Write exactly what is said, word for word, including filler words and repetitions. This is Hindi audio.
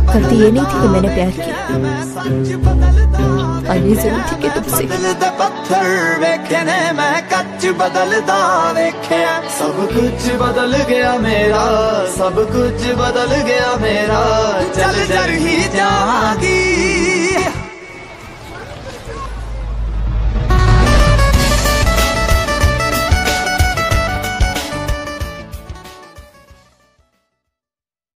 गलती ये नहीं थी कि मैंने प्यार किया, और ये जरूर थी कि तुमसे। पत्थर वेखे ने मैं कच बदलदा वेख्या, सब कुछ बदल गया मेरा, सब कुछ बदल गया मेरा। चल जर ही जागी